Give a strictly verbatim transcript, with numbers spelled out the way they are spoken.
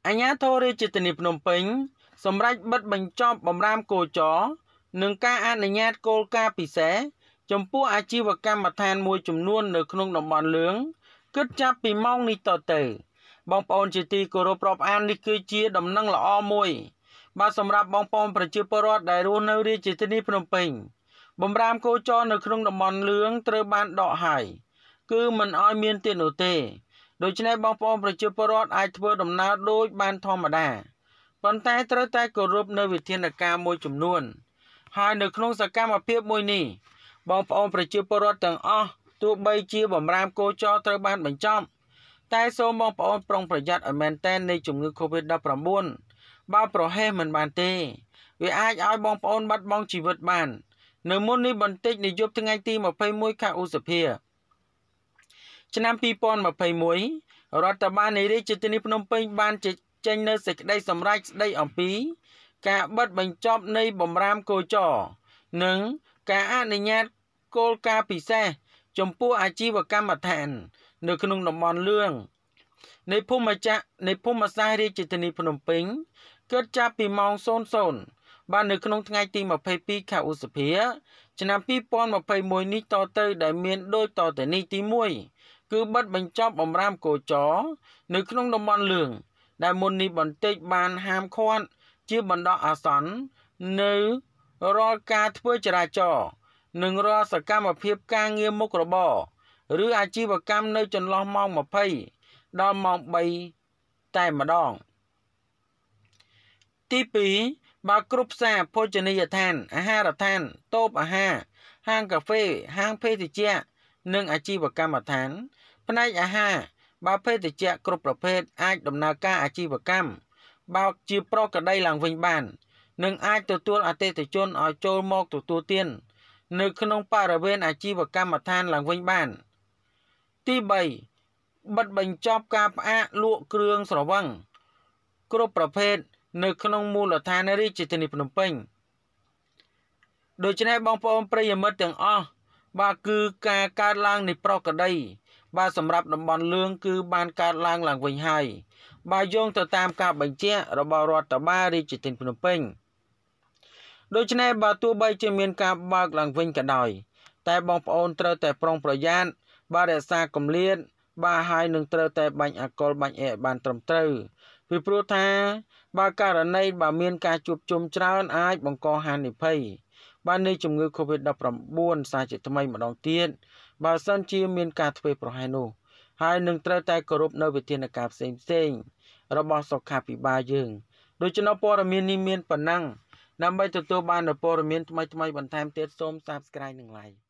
អាជ្ញាធររាជធានីភ្នំពេញសម្រេចបិទបញ្ចប់បម្រាមគោចរនិងការអនុញ្ញាតគោលការណ៍ពិសេសចំពោះអាជីវកម្មដ្ឋានមួយចំនួននៅក្នុងតំបន់លឿងគិតចាប់ពីម៉ោងនេះតទៅបងប្អូនជាទីគោរពរាប់អាននេះគឺជាដំណឹងល្អមួយបាទសម្រាប់បងប្អូនប្រជាពលរដ្ឋដែលរស់នៅរាជធានីភ្នំពេញបម្រាមគោចរនៅក្នុងតំបន់លឿងត្រូវបានដកហើយគឺមិនឲ្យមានទៀតនោះទេដូច្នេះបងប្អូនប្រជាពលរដ្ឋអាចធ្វើដំណើរដូចបានធម្មតាប៉ុន្តែត្រូវតែគោរពនៅវិធានការមួយចំនួនហើយនៅក្នុងសកម្មភាពមួយនេះបងប្អូនប្រជាពលរដ្ឋទាំងអស់ទោះបីជាបម្រាមគោចរត្រូវបានបញ្ចប់តែសូមបងប្អូនប្រុងប្រយ័ត្នឲ្យមែនទែននៃជំងឺ កូវីដ ដប់ប្រាំបួន បើប្រហែសមិនបានទេវាអាចឲ្យបងប្អូនបាត់បង់ជីវិតបាននៅមុននេះបន្តិចនាយប់ថ្ងៃទីម្ភៃមួយខែឧសភាឆ្នាំពីរពាន់ម្ភៃមួយរដ្ឋបាលនៃរាជធានីភ្នំពេញបានចេញនូវសេចក្តីសម្រេចស្តីអំពីការបិទបញ្ចប់នៃបម្រាមគោចរនិងការអនុញ្ញាតគោលការណ៍ពិសេសចំពោះអាជីវកម្មដ្ឋាននៅក្នុងតំបន់លឿងនៃភូមិចាក់នៃភូមិសាស្ត្ររាជធានីភ្នំពេញគិតចាប់ពីម៉ោង ศูนย์ ศูนย์ បាននៅក្នុងថ្ងៃទីម្ភៃពីរខែឧសភាឆ្នាំពីរពាន់ម្ភៃមួយនេះតទៅដែលមានដូចតទៅនេះទីមួយគឺបិទបញ្ចប់បម្រាមគោចរនៅក្នុងតំបន់លឿងដែលមុននេះបន្តិចបានហាមឃាត់ជាបណ្ដោះអាសន្ននៅរាល់ការធ្វើចរាចរណ៍និងរាល់សកម្មភាពការងារមុខរបរឬអាជីវកម្មនៅចន្លោះម៉ោងម្ភៃដល់ម៉ោងបីតែម្ដងទីពីរបើគ្រប់ផ្សារភោជនីយដ្ឋានអាហារដ្ឋានតូបអាហារហាងកាហ្វេហាងភេសជ្ជៈនិងអាជីវកម្មដ្ឋានផ្នែកអាហារបើភេសជ្ជៈគ្រប់ប្រភេទអាចដំណើរការអាជីវកម្មបើជាប្រក្រតីឡើងវិញបាននិងអាចទទួលអតិថិជនឲ្យចូលមកទទួលទាននៅក្នុងបរិវេណអាជីវកម្មដ្ឋានឡើងវិញបានទីបីបិទបញ្ចប់ការផ្អាកលក់គ្រឿងស្រវឹងគ្រប់ប្រភេទនៅក្នុងមូលដ្ឋានរាជធានីភ្នំពេញដូច្នេះបងប្អូនប្រិយមិត្តទាំងអស់បាទគឺការកើតឡើងនៃប្រក្រតីបាទសម្រាប់តំបន់លឿងគឺបានកើតឡើងឡើងវិញហើយបាទយោងទៅតាមការបញ្ជាក់របស់រដ្ឋបាលរាជធានីភ្នំពេញដូច្នេះបើទោះបីជាមានការបើកឡើងវិញក៏ដោយតែបងប្អូនត្រូវតែប្រុងប្រយ័ត្នបាទរក្សាគម្លាតបាទហើយនឹងត្រូវតែបាញ់អាល់កុលបាញ់អែបានត្រឹមត្រូវពីព្រោះថាបើករណីបើមានការជួបជុំច្រើនអាចបង្កហានិភ័យបាទនៃជំងឺ កូវីដ ដប់ប្រាំបួន សារជាថ្មីម្ដងទៀតបើសិនជាមានការធ្វេសប្រហែសនោះហើយនឹងត្រូវតែគោរពនៅវិធានការផ្សេងផ្សេងរបស់សុខាភិបាលយើងដូច្នេះព័ត៌មាននេះមានប៉ុណ្ណឹងដើម្បីទទួលបាននូវព័ត៌មានថ្មីៗបន្ថែមទៀតសូម Subscribe និង Like